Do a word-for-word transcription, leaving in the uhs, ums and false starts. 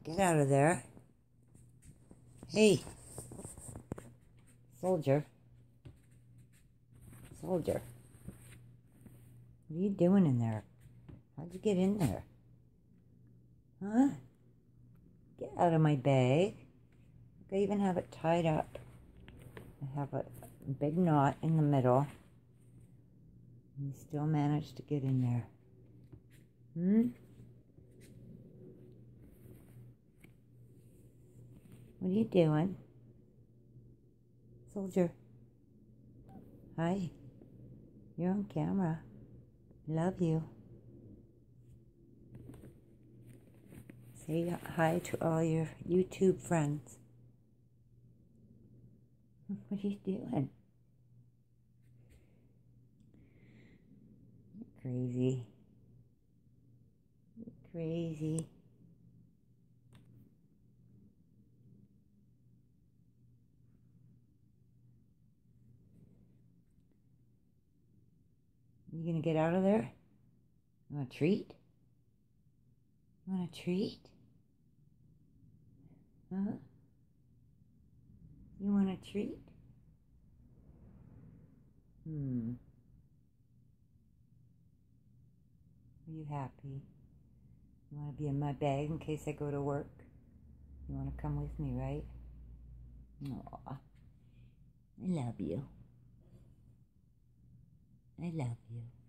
Get out of there. Hey. Soldier. Soldier. What are you doing in there? How'd you get in there? Huh? Get out of my bag. I even have it tied up. I have a big knot in the middle. You still managed to get in there. Hmm? What are you doing? Soldier. Hi. You're on camera. Love you. Say hi to all your YouTube friends. What are you doing? You're crazy. You're crazy. You gonna get out of there? You want a treat? You want a treat? Huh? You want a treat? Hmm. Are you happy? You want to be in my bag in case I go to work? You want to come with me, right? Aw. I love you. I love you.